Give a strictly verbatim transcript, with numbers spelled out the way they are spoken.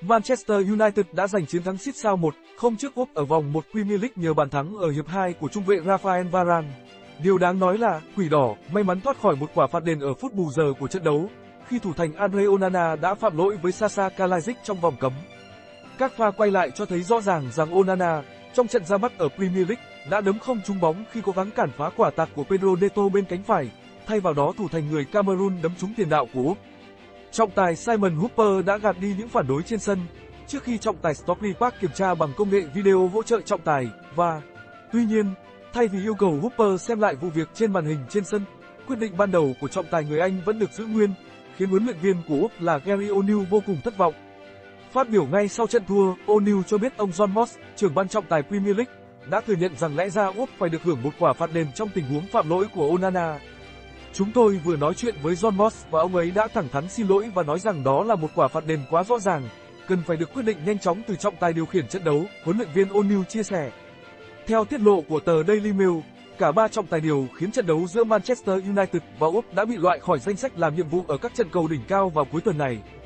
Manchester United đã giành chiến thắng sít sao một không trước Wolves ở vòng một Premier League nhờ bàn thắng ở hiệp hai của trung vệ Rafael Varane. Điều đáng nói là, Quỷ đỏ may mắn thoát khỏi một quả phạt đền ở phút bù giờ của trận đấu, khi thủ thành Andre Onana đã phạm lỗi với Sasa Kalajdzic trong vòng cấm. Các pha quay lại cho thấy rõ ràng rằng Onana, trong trận ra mắt ở Premier League, đã đấm không trúng bóng khi cố gắng cản phá quả tạt của Pedro Neto bên cánh phải, thay vào đó thủ thành người Cameroon đấm trúng tiền đạo của Úc. Trọng tài Simon Hooper đã gạt đi những phản đối trên sân, trước khi trọng tài Stockley Park kiểm tra bằng công nghệ video hỗ trợ trọng tài, và, tuy nhiên, thay vì yêu cầu Hooper xem lại vụ việc trên màn hình trên sân, quyết định ban đầu của trọng tài người Anh vẫn được giữ nguyên, khiến huấn luyện viên của Úc là Gary O'Neill vô cùng thất vọng. Phát biểu ngay sau trận thua, O'Neill cho biết ông John Moss, trưởng ban trọng tài Premier League, đã thừa nhận rằng lẽ ra Úc phải được hưởng một quả phạt đền trong tình huống phạm lỗi của Onana. Chúng tôi vừa nói chuyện với John Moss và ông ấy đã thẳng thắn xin lỗi và nói rằng đó là một quả phạt đền quá rõ ràng, cần phải được quyết định nhanh chóng từ trọng tài điều khiển trận đấu, huấn luyện viên O'Neill chia sẻ. Theo tiết lộ của tờ Daily Mail, cả ba trọng tài điều khiến trận đấu giữa Manchester United và Úc đã bị loại khỏi danh sách làm nhiệm vụ ở các trận cầu đỉnh cao vào cuối tuần này.